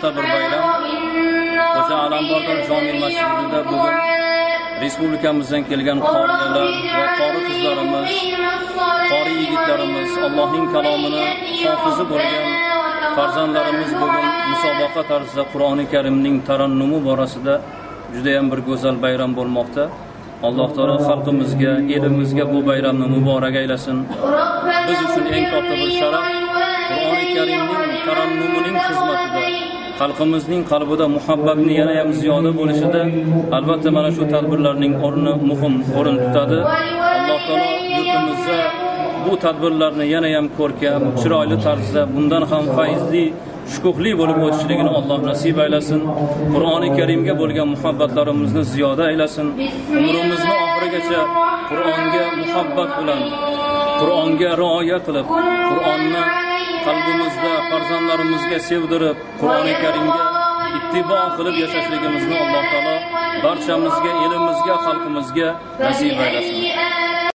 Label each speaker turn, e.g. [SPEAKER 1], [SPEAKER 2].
[SPEAKER 1] katta bir bayram. Xo'ja Alambardor jome masjidida bugun respublikamizdan kelgan qoriyalar va qori qizlarimiz, qori yigitlarimiz, Allohning kalomini hofizi bo'lgan farzandlarimiz bugun musobaqa tarzida Qur'oni Karimning tarannumi borasida juda ham bir go'zal bayram bo'lmoqda. Alloh taolo xalqimizga, elimizga bu bayramni muborak aylasin. Biz uchun eng katta bir sharaf Qur'oni Karimning tarannumining xizmatida, xalqimizning qalbida muhabbatni yana ham ziyoda bo'lishida albatta mana shu tadbirlarning o'rni muhim o'rin tutadi. Alloh taolo yurtimizda bu tadbirlarni yana ham ko'rkam, chiroyli tarzda, bundan ham fayzli, shukuhli bo'lib o'tishligini Alloh nasib aylasin. Qur'oni Karimga bo'lgan muhabbatlarimizni ziyoda aylasin. Umrimizni oxirigacha Qur'onga muhabbat bilan, Qur'onga rioya qilib, Qur'onni qalbimizda farzandlarimizga sevdirib, Qur'oni Karimga ittibo qilib yashashligimizni Alloh taolo barchamizga, elimizga, xalqimizga nasib aylasin.